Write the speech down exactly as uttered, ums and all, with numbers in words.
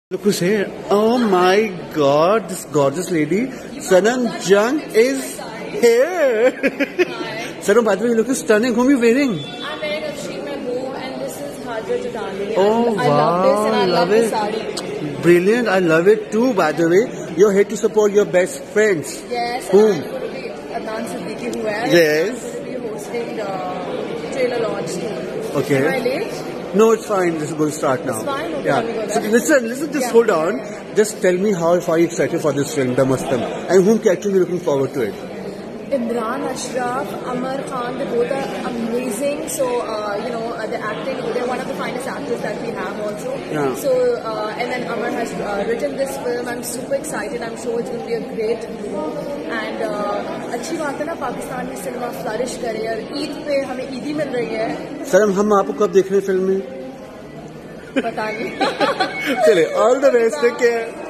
Look who's here. Oh my god, this gorgeous lady. Sanam Jung is here. Sanam, by the way, you look stunning. Whom are you wearing? I'm wearing a Shreema bow and this is Hadra Jadani. Oh I wow, love this and I love, love this it. saree. Brilliant, I love it too, by the way. You're here to support your best friends. Yes, Whom? and I'm going to be Adnan Siddiqui who is. Yes. I'm going to be hosting the trailer launch too. Okay. Am I late? No, it's fine. This is going to start now. It's fine. Okay, yeah. let me go So there. listen, listen. Just Yeah. hold on. Just tell me how are you excited for this film, Damastam, and whom character you looking forward to it? Imran Ashraf, Amar Khan, they both are amazing. So, uh, you know, uh, the acting, they're one of the finest actors that we have also. Yeah. So, uh, and then Amar has uh, written this film. I'm super excited. I'm sure it's going to be a great movie. And uh, अच्छी बात है ना पाकिस्तान में cinema flourish करे और ईद पे हमें ईदी मिल रही है. सर हम आपको कब देख रहे हैं फिल्म में? पता नहीं. चले, all the best. Take care.